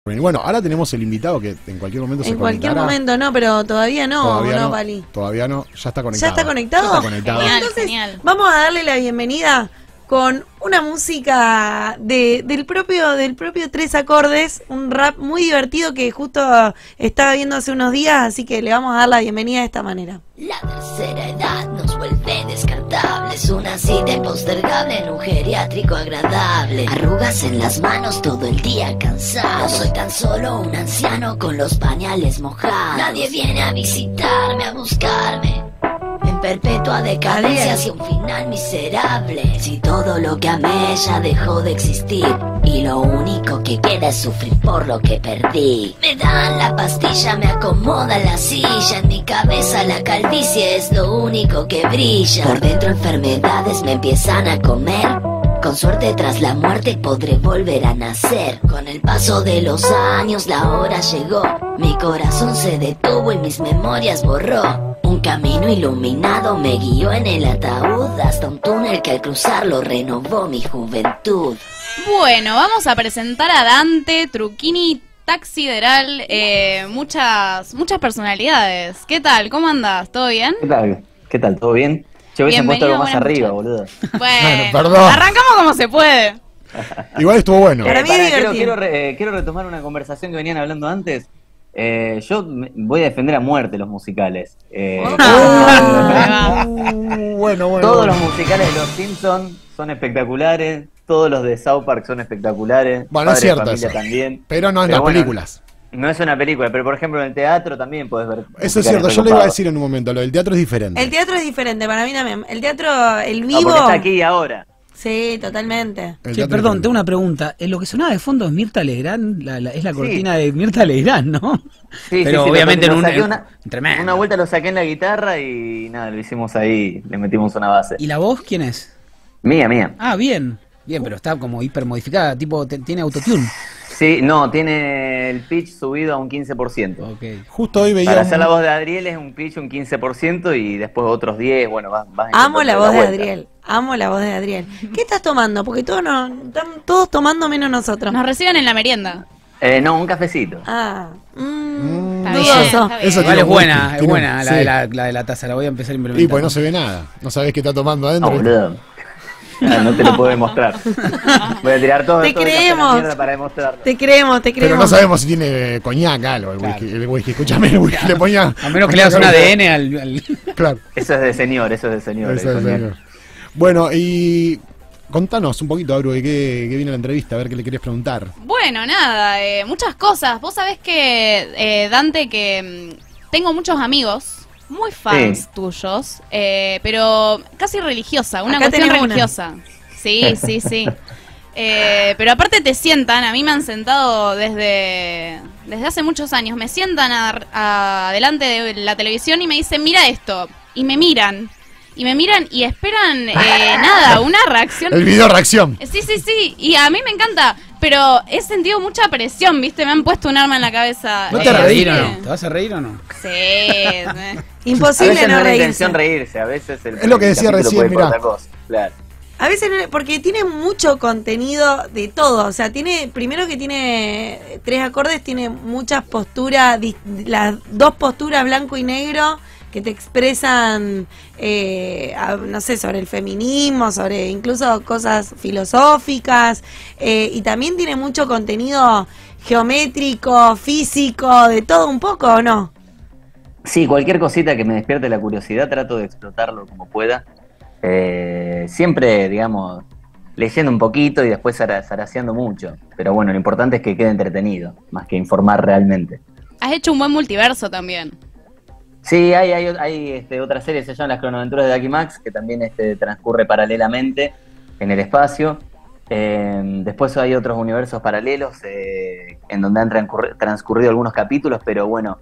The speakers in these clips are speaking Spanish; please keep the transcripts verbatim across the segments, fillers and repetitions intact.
Bueno, ahora tenemos el invitado que en cualquier momento se En cualquier conectará. momento no, pero todavía no, Todavía no, no, Pali. Todavía no, ya está conectado. ¿Ya está conectado? Ya está conectado. Genial, Entonces, genial. vamos a darle la bienvenida con una música de, del propio del propio Tres Acordes, un rap muy divertido que justo estaba viendo hace unos días, así que le vamos a dar la bienvenida de esta manera. La tercera edad nos vuelve descartables, una cita impostergable en un geriátrico agradable. Arrugas en las manos todo el día cansado. No soy tan solo un anciano con los pañales mojados. Nadie viene a visitarme, a buscarme. En perpetua decadencia hacia un final miserable. Si todo lo que amé ya dejó de existir y lo único que queda es sufrir por lo que perdí. Me dan la pastilla, me acomodan la silla. En mi cabeza la calvicie es lo único que brilla. Por dentro enfermedades me empiezan a comer. Con suerte tras la muerte podré volver a nacer. Con el paso de los años la hora llegó. Mi corazón se detuvo y mis memorias borró. Un camino iluminado me guió en el ataúd hasta un túnel que al cruzarlo renovó mi juventud. Bueno, vamos a presentar a Dante Trucchini Taxideral, eh, muchas muchas personalidades. ¿Qué tal? ¿Cómo andas? ¿Todo bien? ¿Qué tal? ¿Qué tal? ¿Todo bien? Che, hubiesen puesto algo más buenas arriba, noches. boludo. Bueno, Perdón. arrancamos como se puede. Igual estuvo bueno. Para mí es pará, quiero, divertido. quiero, re- eh, quiero retomar una conversación que venían hablando antes. Eh, yo me- voy a defender a muerte los musicales. Eh, Ah, Uh, bueno, bueno. todos los bueno. musicales de Los Simpsons son espectaculares. Todos los de South Park son espectaculares. Bueno, es Padre de cierto Familia eso. también. Pero no en Pero las bueno, películas. No es una película, pero por ejemplo en el teatro también puedes ver. Eso es musicales cierto, yo lo iba a recopados. decir en un momento, lo del teatro es diferente. El teatro es diferente, para mí también. El teatro, el No, vivo. porque está aquí y ahora. Sí, totalmente. El Che, teatro es perdón, diferente. tengo una pregunta. Eh, lo que sonaba de fondo es Mirta Legrand, la, la- es la Sí. cortina de Mirta Legrand, ¿no? Sí, Pero sí, sí, obviamente lo- en lo un... saqué una, tremendo. una vuelta lo saqué en la guitarra y nada, lo hicimos ahí, le metimos una base. ¿Y la voz quién es? Mía, mía. Ah, bien. Bien, pero está como hipermodificada, tipo, te- tiene autotune. Sí, no, tiene el pitch subido a un quince por ciento. Ok. Justo hoy veía Para un- hacer la voz de Adriel es un pitch un quince por ciento y después otros diez, bueno, vas, vas Amo la encontrando voz de vuelta. Adriel. Amo la voz de Adriel. ¿Qué estás tomando? Porque todos no, están todos tomando menos nosotros. Nos reciben en la merienda. Eh, no, un cafecito. Ah, mmm, Mm, Está bien, dudoso. está bien. Eso Igual tiene es un buena, whisky, es tiene un- buena la, sí. de la, la de la taza, la voy a empezar a implementar. Y pues no se ve nada. No sabés qué está tomando No, adentro. boludo. Ah, no te lo puedo demostrar. Voy a tirar todo, Te todo el café a la creemos. mierda para demostrarlo. Te creemos, te Pero creemos. no sabemos si tiene coñac, algo, el Claro. whisky. El whisky. Escúchame, el whisky le ponía. A menos que le hagas un A D N al... al- Claro. Eso es de señor, eso es de señor. Eso el es, coñac. señor. Bueno, y contanos un poquito, Abru, de qué, qué viene la entrevista, a ver qué le querés preguntar. Bueno, nada, eh, muchas cosas. Vos sabés que, eh, Dante, que mm, tengo muchos amigos muy fans Sí. tuyos, eh, pero casi religiosa, una Acá cuestión tenés una. religiosa. Sí, sí, sí. Eh, pero aparte te sientan, a mí me han sentado desde, desde hace muchos años, me sientan a- a- adelante de la televisión y me dicen, mira esto, y me miran, y me miran y esperan, eh, nada, una reacción. El video reacción. Sí, sí, sí, y a mí me encanta, pero he sentido mucha presión, ¿viste? Me han puesto un arma en la cabeza. ¿No Eh, te vas a reír o así no? ¿Te vas a reír o no? que- Sí. eh. A Imposible veces no no es la reírse. intención reírse, a veces el, Es lo que el decía capítulo recién, puede ir por mirá. otra cosa, claro. A veces, no- porque tiene mucho contenido de todo. O sea, tiene, primero que tiene tres acordes, tiene muchas posturas, dis- las dos posturas blanco y negro que te expresan, eh, a- no sé, sobre el feminismo, sobre incluso cosas filosóficas. eh, y también tiene mucho contenido geométrico, físico, de todo un poco, ¿o no? Sí, cualquier cosita que me despierte la curiosidad trato de explotarlo como pueda. Eh, siempre, digamos, leyendo un poquito y después zara- zaraseando mucho. Pero bueno, lo importante es que quede entretenido, más que informar realmente. Has hecho un buen multiverso también. Sí, hay, hay, hay este, otra serie, se llama Las Cronoventuras de Daki Max, que también este, transcurre paralelamente en el espacio. Eh, después hay otros universos paralelos eh, en donde han transcurri- transcurrido algunos capítulos, pero bueno,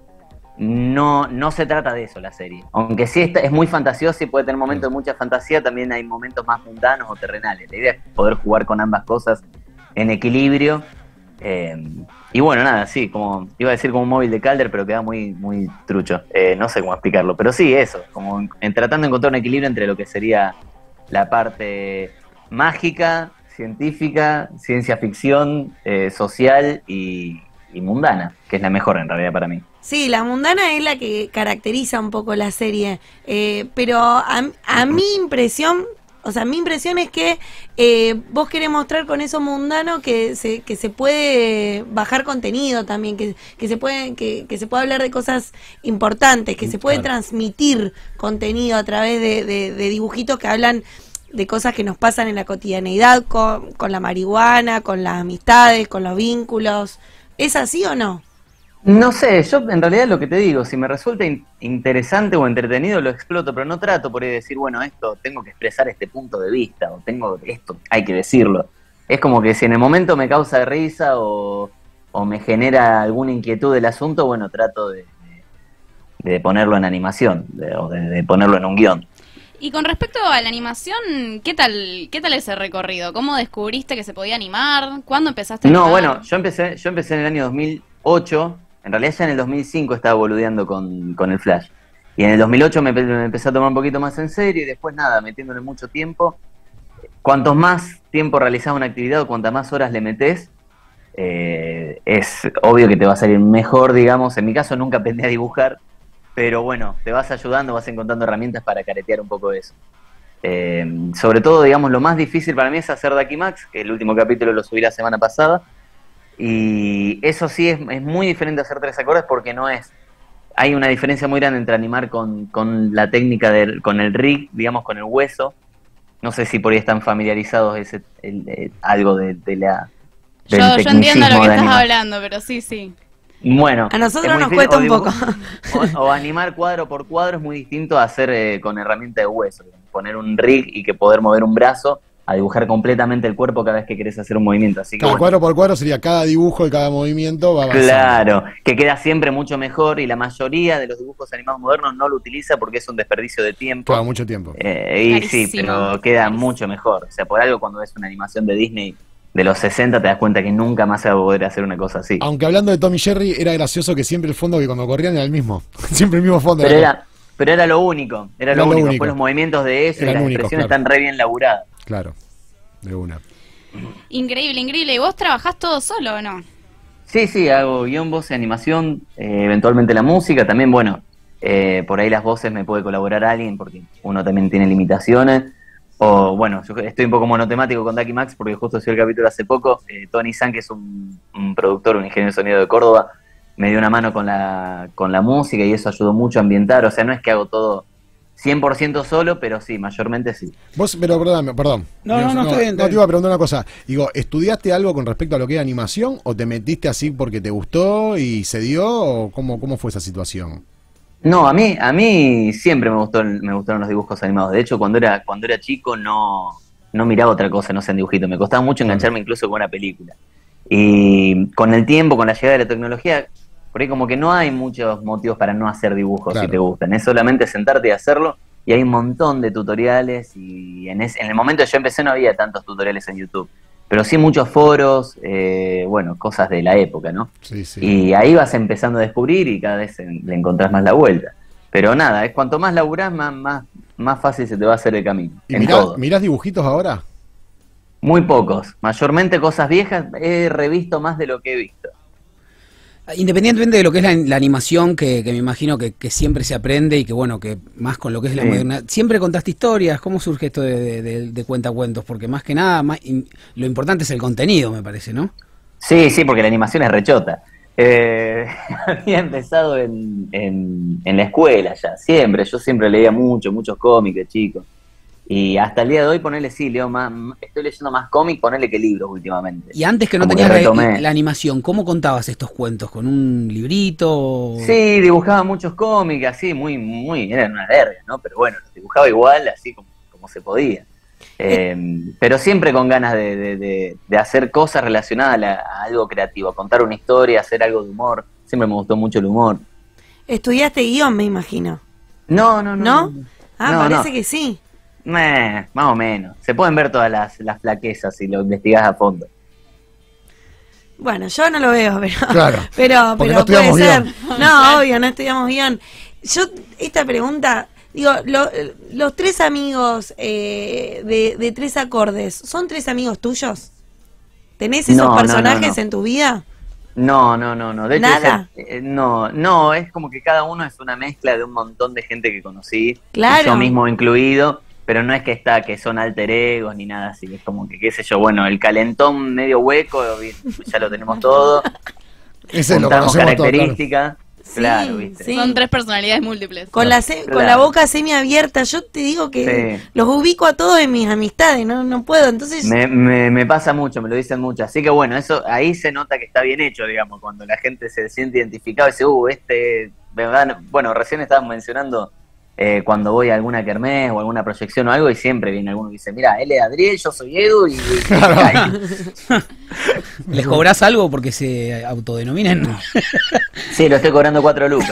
no, no se trata de eso la serie. Aunque sí está, es muy fantasiosa y puede tener momentos de mucha fantasía, también hay momentos más mundanos o terrenales. La idea es poder jugar con ambas cosas en equilibrio. Eh, y bueno, nada, sí, como iba a decir como un móvil de Calder, pero queda muy, muy trucho. Eh, no sé cómo explicarlo, pero sí, eso, como en, en tratando de encontrar un equilibrio entre lo que sería la parte mágica, científica, ciencia ficción, eh, social y, y mundana, que es la mejor en realidad para mí. Sí, la mundana es la que caracteriza un poco la serie, eh, pero a, a mi impresión, o sea, mi impresión es que eh, vos querés mostrar con eso mundano que se, que se puede bajar contenido también, que, que se puede, que, que se puede hablar de cosas importantes, que se puede Claro. transmitir contenido a través de, de, de dibujitos que hablan de cosas que nos pasan en la cotidianeidad, con, con la marihuana, con las amistades, con los vínculos. ¿Es así o no? No sé, yo en realidad lo que te digo, si me resulta in- interesante o entretenido lo exploto, pero no trato por ahí de decir, bueno, esto tengo que expresar este punto de vista, o tengo esto, hay que decirlo. Es como que si en el momento me causa risa o, o me genera alguna inquietud del asunto, bueno, trato de, de, de ponerlo en animación, de, o de, de ponerlo en un guión. Y con respecto a la animación, ¿qué tal, qué tal ese recorrido? ¿Cómo descubriste que se podía animar? ¿Cuándo empezaste a No, animar? bueno, yo empecé, yo empecé en el año dos mil ocho, en realidad ya en el dos mil cinco estaba boludeando con, con el Flash. Y en el dos mil ocho me, empe- me empecé a tomar un poquito más en serio y después nada, metiéndole mucho tiempo. Cuanto más tiempo realizás una actividad o cuantas más horas le metés, eh, es obvio que te va a salir mejor, digamos. En mi caso nunca aprendí a dibujar, pero bueno, te vas ayudando, vas encontrando herramientas para caretear un poco eso. Eh, sobre todo, digamos, lo más difícil para mí es hacer Daki Max, que el último capítulo lo subí la semana pasada. Y eso sí es, es muy diferente hacer tres acordes porque no es. Hay una diferencia muy grande entre animar con, con la técnica del, con el rig, digamos, con el hueso. No sé si por ahí están familiarizados ese, el, el- algo de, de la. Yo, del yo entiendo lo tecnicismo que de estás animar. hablando, pero sí, sí. Bueno, A nosotros es muy nos difícil, cuesta o un dibujo- poco. O, o animar cuadro por cuadro es muy distinto a hacer eh, con herramienta de hueso. Poner un rig y que poder mover un brazo a dibujar completamente el cuerpo cada vez que querés hacer un movimiento. Así que Cada bueno, cuadro por cuadro sería cada dibujo y cada movimiento va avanzando. claro, que queda siempre mucho mejor y la mayoría de los dibujos animados modernos no lo utiliza porque es un desperdicio de tiempo. Claro, mucho tiempo. Eh, y sí, Carísimo, pero queda carísimo. mucho mejor. O sea, por algo cuando ves una animación de Disney de los sesenta te das cuenta que nunca más se va a poder hacer una cosa así. Aunque hablando de Tom y Jerry, era gracioso que siempre el fondo que cuando corrían era el mismo. Siempre el mismo fondo. Pero era, pero era lo único, era, Era lo lo único. único. Después los movimientos de eso y Eran las únicos, expresiones claro. están re bien laburadas. Claro, de una. Increíble, increíble. ¿Y vos trabajás todo solo o no? Sí, sí, hago guión, voz y animación, eh, eventualmente la música, también, bueno, eh, por ahí las voces me puede colaborar alguien porque uno también tiene limitaciones. O bueno, yo estoy un poco monotemático con Daki Max porque justo subió el capítulo hace poco. eh, Tony San, que es un, un productor, un ingeniero de sonido de Córdoba, me dio una mano con la, con la música y eso ayudó mucho a ambientar. O sea, no es que hago todo cien por ciento solo, pero sí, mayormente sí. Vos, pero perdón, perdón. No, no, no, está bien, está No te bien. iba a preguntar una cosa. Digo, ¿estudiaste algo con respecto a lo que era animación o te metiste así porque te gustó y se dio? ¿O cómo, cómo fue esa situación? No, a mí, a mí siempre me gustó, me gustaron los dibujos animados. De hecho, cuando era, cuando era chico no, no miraba otra cosa, no sé, en dibujitos. Me costaba mucho engancharme incluso con una película. Y con el tiempo, con la llegada de la tecnología, por ahí como que no hay muchos motivos para no hacer dibujos Claro. si te gustan. Es solamente sentarte y hacerlo. Y hay un montón de tutoriales. Y en, ese, en el momento que yo empecé no había tantos tutoriales en YouTube. Pero sí muchos foros, eh, bueno, cosas de la época, ¿no? Sí, sí. Y ahí vas empezando a descubrir y cada vez en- le encontrás más la vuelta. Pero nada, es cuanto más laburás, más, más, más fácil se te va a hacer el camino. ¿Y En mirá- todo. mirás dibujitos ahora? Muy pocos. Mayormente cosas viejas. He revisto más de lo que he visto. Independientemente de lo que es la, la animación, que, que me imagino que, que siempre se aprende y que bueno, que más con lo que es la Sí. modernidad, siempre contaste historias. ¿Cómo surge esto de, de, de- de cuentacuentos? Porque más que nada, más, in- lo importante es el contenido, me parece, ¿no? Sí, sí, porque la animación es rechota. Eh, había empezado en, en, en la escuela ya, siempre. Yo siempre leía mucho, muchos cómics de chico. Y hasta el día de hoy, ponerle sí, leo más, estoy leyendo más cómics, ponerle que libros últimamente. Y antes que no Como tenías que la, retomé. la animación, ¿cómo contabas estos cuentos? ¿Con un librito? Sí, dibujaba muchos cómics, así, muy, muy, era una verga, ¿no? Pero bueno, los dibujaba igual, así como, como se podía. Eh, pero siempre con ganas de, de, de, de hacer cosas relacionadas a, la- a algo creativo, a contar una historia, hacer algo de humor. Siempre me gustó mucho el humor. Estudiaste guión, me imagino. No, no, no. ¿No? no. Ah, No, parece no. que sí. Meh, más o menos. Se pueden ver todas las, las flaquezas si lo investigás a fondo. Bueno, yo no lo veo, pero Claro, pero, porque pero no puede estudiamos ser. guión. No, obvio, no estudiamos guión. Yo, esta pregunta, digo, lo- los tres amigos eh, de, de Tres Acordes, ¿son tres amigos tuyos? ¿Tenés esos No, no, no, personajes no. en tu vida? No, no, no, no. De hecho, ¿Nada? ese- eh, no, no, es como que cada uno es una mezcla de un montón de gente que conocí, Claro. yo mismo incluido, pero no es que está, que son alter egos ni nada así, es como que, qué sé yo, bueno, el calentón medio hueco, bien, ya lo tenemos todo, Ese lo juntamos conocemos todo, claro. características, Sí, claro, viste. sí. Son tres personalidades múltiples. Con la, se- con la Claro. boca semiabierta, yo te digo que Sí. los ubico a todos en mis amistades, no, no puedo, entonces Me, me, me pasa mucho, me lo dicen mucho, así que bueno, eso ahí se nota que está bien hecho, digamos, cuando la gente se siente identificada y dice, uh, este, ¿verdad? Bueno, recién estábamos mencionando eh, cuando voy a alguna kermés o alguna proyección o algo y siempre viene alguno y dice, mira, él es Adriel, yo soy Edu y... y- ¿Les cobrás algo porque se autodenominan? sí, lo estoy cobrando cuatro lucas.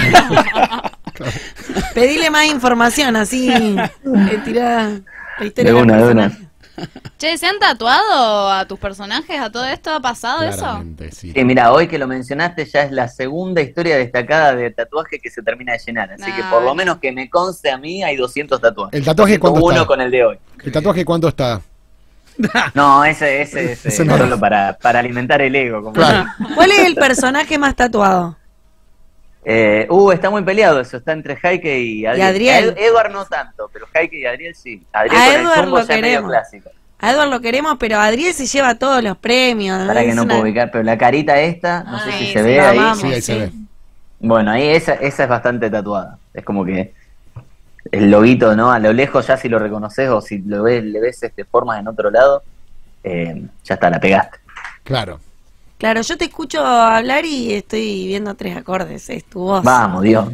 pedile más información, así eh, tirá la historia De del una, de una. personaje. Che, ¿se han tatuado a tus personajes? ¿A todo esto ha pasado eso? Claramente, sí. Sí, mira, hoy que lo mencionaste ya es la segunda historia destacada de tatuaje que se termina de llenar, así que por lo Nice. menos que me conste a mí hay doscientos tatuajes. ¿El tatuaje cuánto uno está? con el de hoy. ¿El tatuaje cuánto está? No, ese, ese es Ese eh, no. solo para, para alimentar el ego. Como Claro. ¿Cuál es el personaje más tatuado? Eh, uh, está muy peleado eso, está entre Jaike y Adriel. Y Adriel. Ed- Edward no tanto, pero Jaike y Adriel sí. Adriel A con Edward el chumbo lo ya es medio queremos. clásico. A Edward lo queremos, pero Adriel se lleva todos los premios. Para que es no una- puedo ubicar, pero la carita esta, no sé Ay, si sí, se ve lo ahí. amamos. Sí, ahí se sí. ve. Bueno, ahí esa, esa es bastante tatuada. Es como que el loguito, ¿no? A lo lejos ya si lo reconoces o si lo ves, le ves este, formas en otro lado, eh, ya está, la pegaste. Claro. Claro, yo te escucho hablar y estoy viendo tres acordes, es tu voz. Vamos, Dios.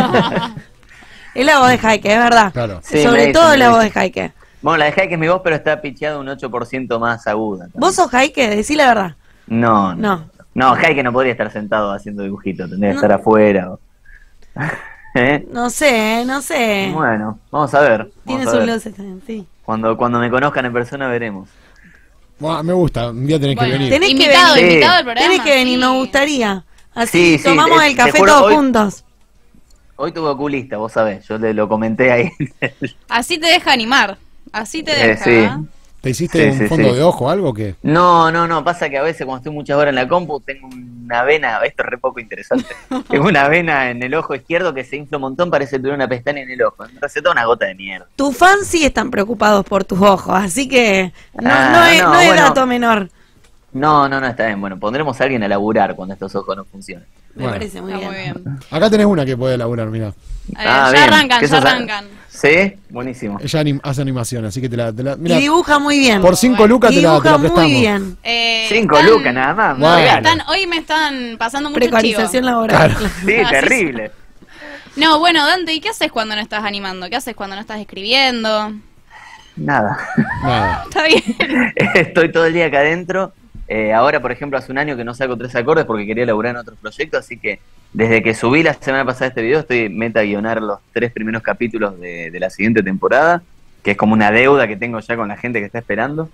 Es la voz de Jaike, es verdad. Claro. Sí, me Sobre dicen, todo me la voz de dicen. Jaike. Bueno, la de Jaike es mi voz, pero está picheada un ocho por ciento más aguda. también. ¿Vos sos Jaike? Decí la verdad. No, No. no. No, Jaike no podría estar sentado haciendo dibujitos, tendría que No. estar afuera. o- ¿Eh? No sé, no sé. Bueno, vamos a ver. Tiene vamos a sus ver. luces también, sí. Cuando, cuando me conozcan en persona veremos. Bueno, me gusta, un día tenés Bueno, que venir. Tenés invitado, que venir. invitado al programa. Tenés que venir, sí. nos gustaría. Así Sí, sí, tomamos eh, el te café juro, todos hoy- juntos. Hoy tuve oculista, vos sabés, yo le lo comenté ahí. Así te deja animar. Así te Eh, deja. sí. ¿eh? ¿Te hiciste Sí, un sí, fondo sí. de ojo o algo que? No, no, no, pasa que a veces cuando estoy muchas horas en la compu tengo una vena, esto es re poco interesante, tengo una vena en el ojo izquierdo que se infla un montón, parece que tuviera una pestaña en el ojo, entonces toda una gota de mierda. Tus fans sí están preocupados por tus ojos, así que no, Ah, no es, no, no es bueno. dato menor. No, no, no, está bien, bueno, pondremos a alguien a laburar cuando estos ojos no funcionen. Me Bueno. parece muy Está bien. muy bien. Acá tenés una que puede laburar, mira. Eh, Ah, ya bien. arrancan, ¿Qué ya sos? arrancan. ¿Sí? Buenísimo. Ella anim- hace animación, así que te la. Te la Y mira, dibuja muy bien. por cinco Bueno. lucas Y te la, te dibuja la muy prestamos. bien. Eh, Cinco están- lucas nada más, No, Bueno. están- hoy me están pasando mucho Precarización chivo. laboral. Claro. Sí, Así terrible. No, bueno, Dante, ¿y qué haces cuando no estás animando? ¿Qué haces cuando no estás escribiendo? Nada. Nada. Está bien. Estoy todo el día acá adentro. Eh, ahora, por ejemplo, hace un año que no saco tres acordes porque quería laburar en otros proyectos, así que desde que subí la semana pasada este video estoy meta a guionar los tres primeros capítulos de, de la siguiente temporada, que es como una deuda que tengo ya con la gente que está esperando.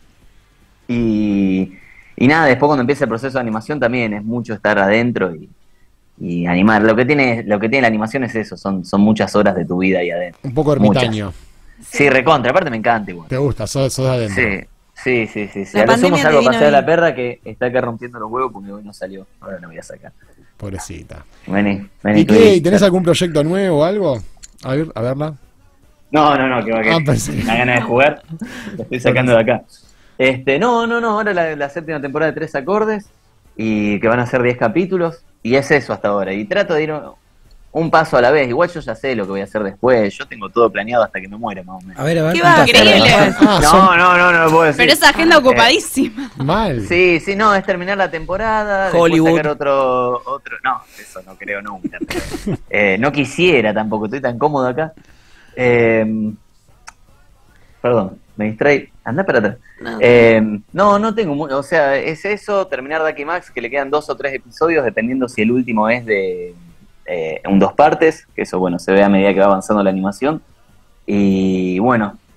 Y, y nada, después cuando empiece el proceso de animación también es mucho estar adentro y, y animar. Lo que tiene lo que tiene la animación es eso, son, son muchas horas de tu vida ahí adentro. Un poco ermitaño. Sí, recontra, aparte me encanta igual. Te gusta, sos, sos de adentro. Sí, sí, sí, sí. sí. La A lo sumo pandemia te salgo a vino pasear a la bien. perra que está acá rompiendo los huevos porque hoy no salió. Ahora la voy a sacar. Pobrecita. Vení, vení. ¿Y tú qué? eres- ¿Tenés algún proyecto nuevo o algo? A ver, a verla. No, no, no, que va que Ah, pensé. una gana de jugar. Lo estoy sacando de acá. Este, no, no, no, ahora la, la séptima temporada de Tres Acordes y que van a ser diez capítulos y es eso hasta ahora. Y trato de ir un, un paso a la vez. Igual yo ya sé lo que voy a hacer después. Yo tengo todo planeado hasta que me muera más o menos. A ver, a ver. ¿Qué vas a contá. hacer Increíble. después? Ah, No, son no, no, no lo puedo decir. Pero esa agenda Eh, ocupadísima. mal. Sí, sí, no, es terminar la temporada, Hollywood. después sacar otro, otro, no, eso no creo nunca. pero, eh, no quisiera tampoco, estoy tan cómodo acá. Eh, perdón, me distraí, anda para atrás. No. Eh, no, no tengo, mu- o sea, es eso, terminar Daki Max, que le quedan dos o tres episodios, dependiendo si el último es de eh, un dos partes, que eso, bueno, se ve a medida que va avanzando la animación. Y bueno,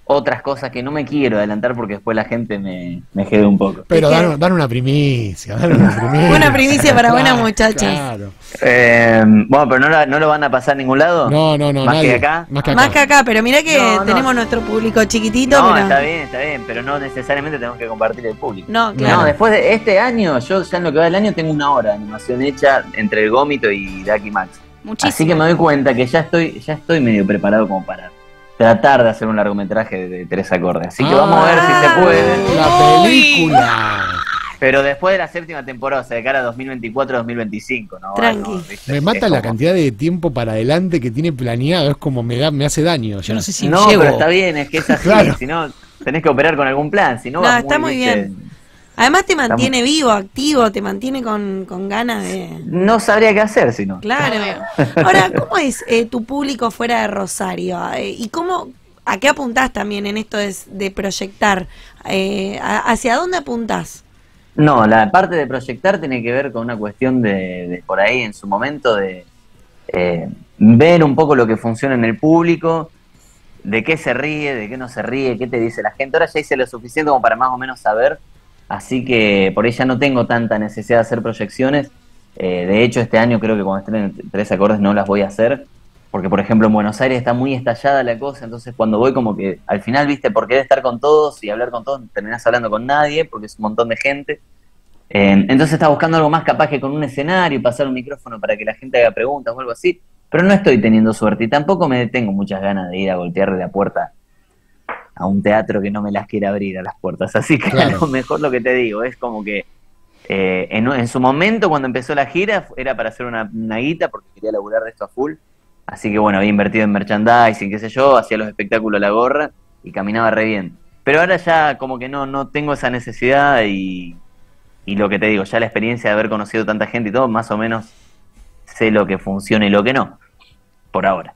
otras cosas que no me quiero adelantar porque después la gente me, me jede un poco. Pero dan, dan una primicia, dan una primicia. Una primicia para buenas muchachas. Claro. Eh, bueno, pero no, la, no lo van a pasar a ningún lado. No, no, no. Más nadie. que acá. Más que acá. Más que acá, pero mira que No, no. tenemos nuestro público chiquitito. No, pero... está bien, está bien, pero no necesariamente tenemos que compartir el público. No, claro. No, después de este año, yo ya en lo que va del año tengo una hora de animación hecha entre el Gómito y Daki Max. Muchísimo. Así que me doy cuenta que ya estoy, ya estoy medio preparado como para tratar de hacer un largometraje de, de tres acordes. Así que Ah, vamos a ver si se puede. La película. Pero después de la séptima temporada, o sea, de cara a dos mil veinticuatro dos mil veinticinco, ¿no? Tranqui. No, ¿viste? Me Es mata la como- cantidad de tiempo para adelante que tiene planeado. Es como me da, me hace daño. Yo no sé si No, llego. pero está bien, es que es así. Claro. Si no, tenés que operar con algún plan. Si no, No, vas está muy ¿viste? bien. Además te mantiene vivo, activo, te mantiene con, con ganas de... No sabría qué hacer si no. Claro. Ahora, ¿cómo es eh, tu público fuera de Rosario? Eh, ¿Y cómo, a qué apuntás también en esto de, de proyectar? Eh, a- ¿Hacia dónde apuntás? No, la parte de proyectar tiene que ver con una cuestión de, de por ahí en su momento de eh, ver un poco lo que funciona en el público, de qué se ríe, de qué no se ríe, qué te dice la gente. Ahora ya hice lo suficiente como para más o menos saber, así que por ahí ya no tengo tanta necesidad de hacer proyecciones. Eh, de hecho, este año creo que cuando estén en tres acordes no las voy a hacer, porque por ejemplo en Buenos Aires está muy estallada la cosa, entonces cuando voy como que al final, viste, por querer estar con todos y hablar con todos, terminás hablando con nadie, porque es un montón de gente. Eh, entonces estaba buscando algo más capaz que con un escenario y pasar un micrófono para que la gente haga preguntas o algo así, pero no estoy teniendo suerte y tampoco me tengo muchas ganas de ir a golpearle la puerta a un teatro que no me las quiere abrir a las puertas, así que Claro. a lo mejor lo que te digo es como que eh, en, en su momento cuando empezó la gira era para hacer una, una guita porque quería laburar de esto a full, así que bueno, había invertido en merchandising, qué sé yo, hacía los espectáculos a la gorra y caminaba re bien, pero ahora ya como que no, no tengo esa necesidad y Y lo que te digo, ya la experiencia de haber conocido tanta gente y todo, más o menos sé lo que funciona y lo que no, por ahora.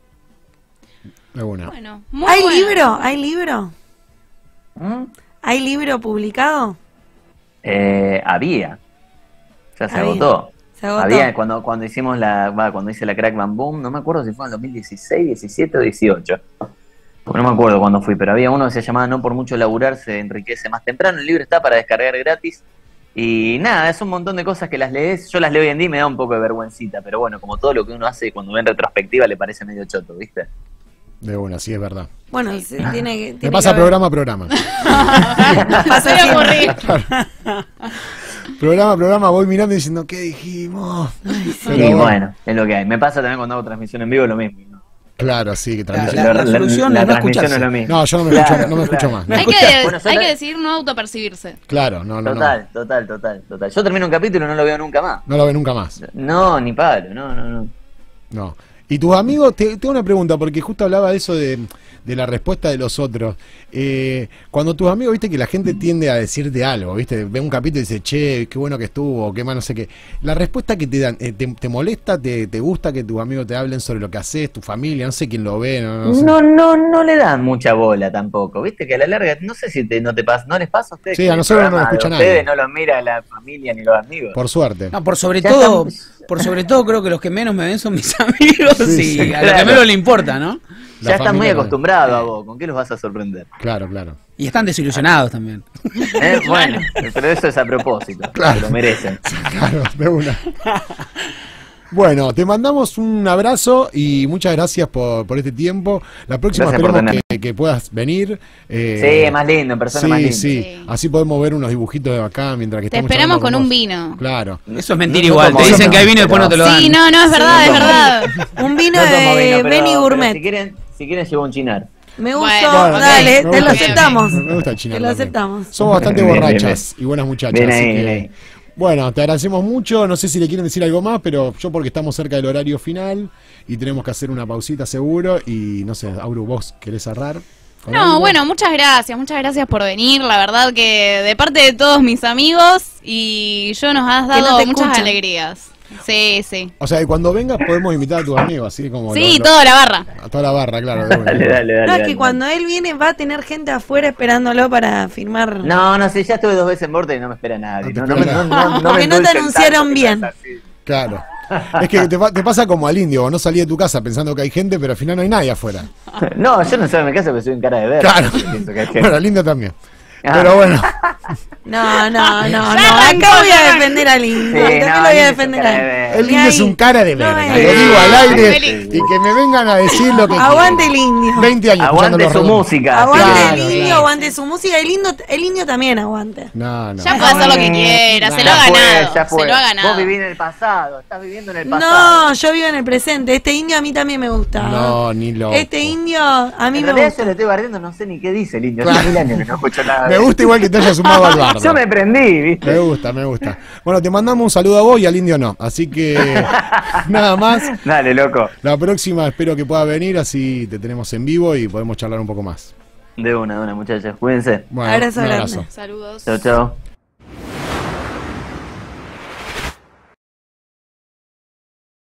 De una. Bueno, muy ¿Hay bueno. libro? ¿Hay libro? ¿Mm? ¿Hay libro publicado? Eh, había, ya se Había. agotó. Se agotó. Había cuando cuando hicimos la, va, cuando hice la Crack Bam Boom, no me acuerdo si fue en el dos mil dieciséis, diecisiete o dieciocho. Porque no me acuerdo cuándo fui, pero había uno que se llamaba No por mucho laburar se enriquece más temprano. El libro está para descargar gratis. Y nada, es un montón de cosas que las lees. Yo las leo hoy en día y me da un poco de vergüencita, pero bueno, como todo lo que uno hace cuando ve en retrospectiva le parece medio choto, ¿viste? De una, sí, es verdad. Bueno, se tiene que... Me tiene pasa que haber- programa a programa. Pasa Voy a siempre. morir. Programa a programa voy mirando y diciendo, ¿qué dijimos? Pero Y bueno, es lo que hay. Me pasa también cuando hago transmisión en vivo, lo mismo, ¿no? Claro, sí, que La- transmisión. la solución la es no transmisión escucharse. es lo mismo. No, yo no me Claro, escucho, no me escucho claro. más. Me Hay escuchás. que, Bueno, yo hay la- que decidir no autopercibirse. Claro, no, no, no. Total, total, total, total. Yo termino un capítulo y no lo veo nunca más. No lo ve nunca más. No, ni palo, no, no, no. No. Y tus amigos, te, tengo una pregunta, porque justo hablaba de eso de, de la respuesta de los otros. Eh, cuando tus amigos, viste que la gente tiende a decirte algo, viste, ve un capítulo y dice, che, qué bueno que estuvo, qué mal, no sé qué. La respuesta que te dan, eh, te, te molesta, te, te gusta que tus amigos te hablen sobre lo que haces, tu familia, no sé quién lo ve, no, no sé. No, no, no le dan mucha bola tampoco, viste que a la larga, no sé si te, no te pasa, no les pasa a ustedes. Sí, que a el nosotros no programa nos escucha de ustedes nadie. no los mira la familia ni los amigos. Por suerte. No, por sobre Ya todo, estamos- por sobre todo creo que los que menos me ven son mis amigos Sí, y sí, a los que claro. menos le importa, ¿no? La ya están muy familia no. acostumbrados a vos, ¿con qué los vas a sorprender? Claro, claro. Y están desilusionados también. ¿Eh? Bueno, pero eso es a propósito, Claro. lo merecen. Claro, de una. Bueno, te mandamos un abrazo y muchas gracias por, por este tiempo. La próxima Gracias por esperemos que, tenerme. que puedas venir. eh, Sí, más lindo, en persona sí, más lindo. sí, Sí. así podemos ver unos dibujitos de acá mientras que Te estamos esperamos charlando con un vos. vino. Claro. Eso es mentira No, no igual. tomo Te dicen vino, que hay vino y después no te lo dan. Sí, no, no, es verdad, es no tomo verdad. Un vino No tomo de vino, pero- Benny pero Gourmet. Si quieren, si quieren llevo un chinar. Me gustó, Bueno, Bueno, dale, me te lo gusta- aceptamos. Me gusta el chino Te lo también. aceptamos. Somos bastante Bien, bien, borrachas y buenas muchachas. Bien así ahí, que, bien ahí. bueno, te agradecemos mucho. No sé si le quieren decir algo más, pero yo porque estamos cerca del horario final y tenemos que hacer una pausita seguro. Y no sé, Auru, vos querés cerrar. con No, algo? bueno, muchas gracias, muchas gracias por venir. La verdad que de parte de todos mis amigos y yo nos has Que no dado te muchas escuchan. alegrías. Sí, sí. O sea, que cuando vengas podemos invitar a tus amigos, así como. Sí, lo- lo- toda la barra. A toda la barra, claro. de una. Dale, dale, dale. No, es dale. que cuando él viene va a tener gente afuera esperándolo para firmar. No, no sé, ya estuve dos veces en Borte y no me espera nadie. No No, te no, me- espera no, no, no me Porque no te endulcen anunciaron tanto, que bien. pasa así. Claro. Es que te, pa- te pasa como al indio, vos no salís de tu casa pensando que hay gente, pero al final no hay nadie afuera. No, yo no salgo de mi casa porque soy un cara de ver. Claro. Pienso que hay gente. Bueno, al indio también. Ah. Pero bueno, No, no, no, no. Ya arrancó, Acá voy ya a arrancó. defender al indio. Sí, También no, lo voy el a indio es un defender cara a de él. ver. el Y indio es ahí- un cara de No, verga, es- lo digo al aire Feliz. y que me vengan a decir lo que Aguante quieren. el indio. veinte años escuchando Aguante los su redondos. música. Aguante Claro, el indio, claro. aguante su música. El indio, el indio también aguante. No, no. Ya puede hacer lo que quiera, se lo ha Ya fue, ganado. ya fue. Se lo ha ganado. Vos vivís en el pasado, estás viviendo en el pasado. No, yo vivo en el presente. Este indio a mí también me gusta. No, ni loco. Este indio a mí En me realidad gusta. yo le estoy barriendo, no sé ni qué dice el indio. Claro. Hace mil años que no escucho nada. Me gusta igual que te hayas sumado al bardo. Yo me prendí, ¿viste? Me gusta, me gusta. Bueno, te mandamos un saludo a vos y al indio no. Así que nada más. Dale, loco. La próxima espero que pueda venir, así te tenemos en vivo y podemos charlar un poco más. De una, de una, muchachos. Cuídense. Bueno, Abrazo un grande. abrazo. Saludos. Chao, chao.